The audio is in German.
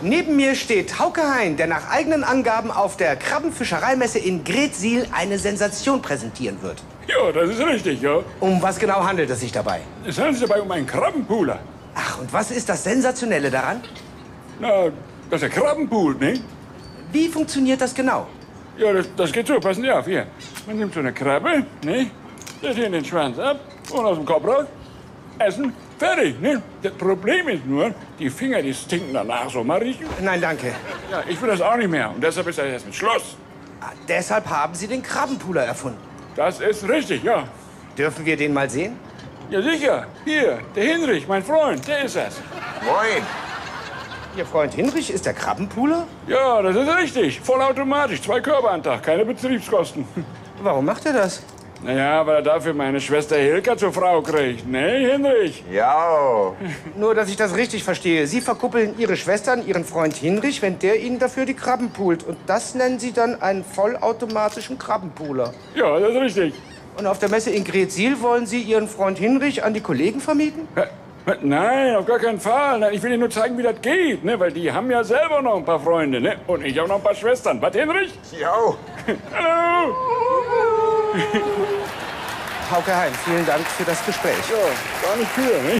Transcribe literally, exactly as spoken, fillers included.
Neben mir steht Hauke Hein, der nach eigenen Angaben auf der Krabbenfischereimesse in Greetsiel eine Sensation präsentieren wird. Ja, das ist richtig, ja. Um was genau handelt es sich dabei? Es handelt sich dabei um einen Krabbenpooler. Ach, und was ist das Sensationelle daran? Na, dass er Krabben poolt, ne? Wie funktioniert das genau? Ja, das, das geht so, passen Sie auf, hier. Man nimmt so eine Krabbe, ne? Lässt hier den Schwanz ab und aus dem Kopf raus. Essen, fertig, ne? Das Problem ist nur, die Finger, die stinken danach so. Mal riechen? Nein, danke. Ja, ich will das auch nicht mehr. Und deshalb ist das jetzt mit Schluss. Ah, deshalb haben Sie den Krabbenpooler erfunden. Das ist richtig, ja. Dürfen wir den mal sehen? Ja, sicher. Hier, der Hinrich, mein Freund, der ist das. Moin. Ihr Freund Hinrich ist der Krabbenpooler? Ja, das ist richtig. Vollautomatisch. Zwei Körper am Tag, keine Betriebskosten. Warum macht er das? Naja, weil er dafür meine Schwester Hilka zur Frau kriegt. Ne, Hinrich? Ja. Nur, dass ich das richtig verstehe. Sie verkuppeln Ihre Schwester an Ihren Freund Hinrich, wenn der Ihnen dafür die Krabben poolt. Und das nennen Sie dann einen vollautomatischen Krabbenpooler. Ja, das ist richtig. Und auf der Messe in Greetsiel wollen Sie Ihren Freund Hinrich an die Kollegen vermieten? Hä? Nein, auf gar keinen Fall. Nein, ich will Ihnen nur zeigen, wie das geht, ne? Weil die haben ja selber noch ein paar Freunde, ne? Und ich auch noch ein paar Schwestern. Was, Hinrich? Ja. Hallo! Hauke Hein, vielen Dank für das Gespräch. Ja, gar nicht für, ne?